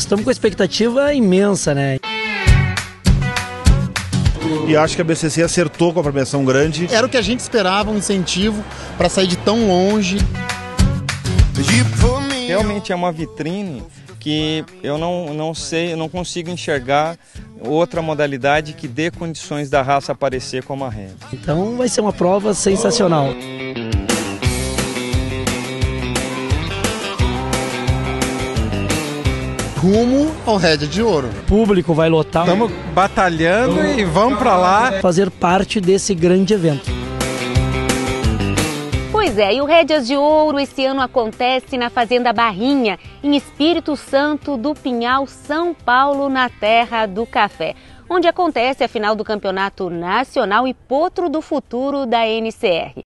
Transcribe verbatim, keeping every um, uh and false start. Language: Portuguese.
nós estamos com a expectativa imensa, né? E acho que a B C C acertou com a premiação grande. Era o que a gente esperava, um incentivo para sair de tão longe. Realmente é uma vitrine que eu não, não sei, eu não consigo enxergar outra modalidade que dê condições da raça aparecer como a rede. Então vai ser uma prova sensacional. Rumo ao Rédea de Ouro. O público vai lotar. Estamos batalhando e vamos para lá. Fazer parte desse grande evento. Pois é, e o Rédeas de Ouro esse ano acontece na Fazenda Barrinha, em Espírito Santo do Pinhal, São Paulo, na terra do café, onde acontece a final do Campeonato Nacional e Potro do Futuro da N C R.